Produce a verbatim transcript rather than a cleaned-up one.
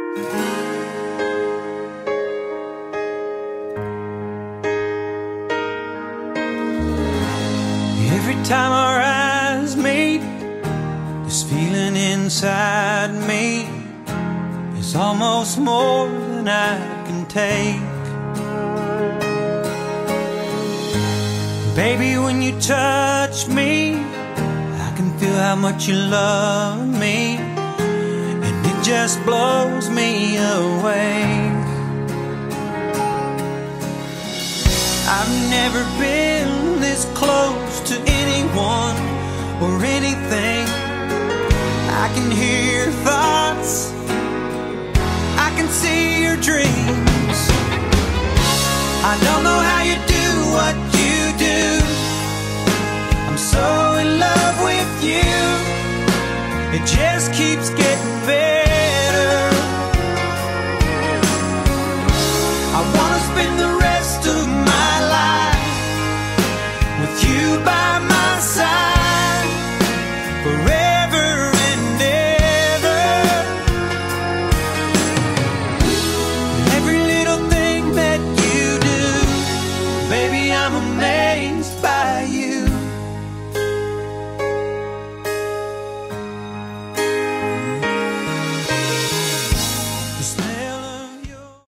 Every time our eyes meet, this feeling inside me is almost more than I can take. Baby, when you touch me, I can feel how much you love me, and it just blows me away. I've never been this close to anyone or anything. I can hear your thoughts, I can see your dreams. I don't know how you do what you do. I'm so in love with you. It just